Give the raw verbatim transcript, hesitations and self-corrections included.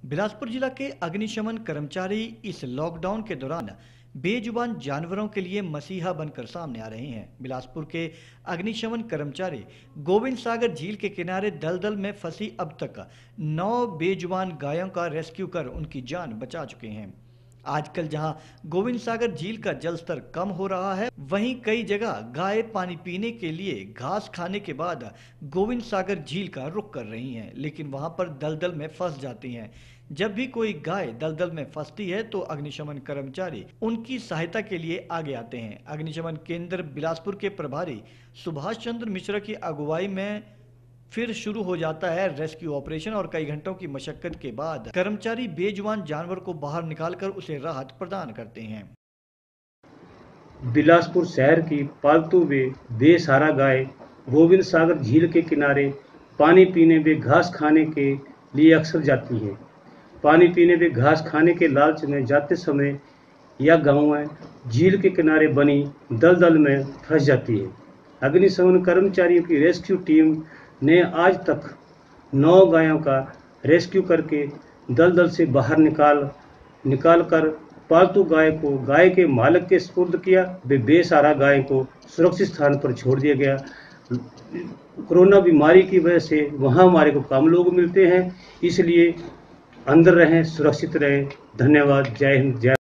बिलासपुर जिला के अग्निशमन कर्मचारी इस लॉकडाउन के दौरान बेजुबान जानवरों के लिए मसीहा बनकर सामने आ रहे हैं। बिलासपुर के अग्निशमन कर्मचारी गोविंद सागर झील के किनारे दलदल में फंसी अब तक नौ बेजुबान गायों का रेस्क्यू कर उनकी जान बचा चुके हैं। आजकल जहां गोविंद सागर झील का जल स्तर कम हो रहा है, वहीं कई जगह गाय पानी पीने के लिए घास खाने के बाद गोविंद सागर झील का रुख कर रही हैं, लेकिन वहां पर दलदल में फंस जाती हैं। जब भी कोई गाय दलदल में फंसती है तो अग्निशमन कर्मचारी उनकी सहायता के लिए आगे आते हैं। अग्निशमन केंद्र बिलासपुर के प्रभारी सुभाष चंद्र मिश्रा की अगुवाई में फिर शुरू हो जाता है रेस्क्यू ऑपरेशन और कई घंटों की मशक्कत के बाद कर्मचारी बेजुबान जानवर को बाहर निकालकर उसे राहत प्रदान करते हैं। बिलासपुर शहर की पालतू व बेसहारा गाय गोविंद सागर झील के किनारे पानी पीने व घास खाने के लिए अक्सर जाती है। पानी पीने व घास खाने के लालच में जाते समय यह गाय झील के किनारे बनी दलदल में फंस जाती है। अग्निशमन कर्मचारियों की रेस्क्यू टीम ने आज तक नौ गायों का रेस्क्यू करके दलदल से बाहर निकाल निकाल कर पालतू गाय को गाय के मालिक के सुपुर्द किया। वे बेसहारा गाय को सुरक्षित स्थान पर छोड़ दिया गया। कोरोना बीमारी की वजह से वहाँ हमारे को कम लोग मिलते हैं, इसलिए अंदर रहें, सुरक्षित रहें। धन्यवाद। जय हिंद, जय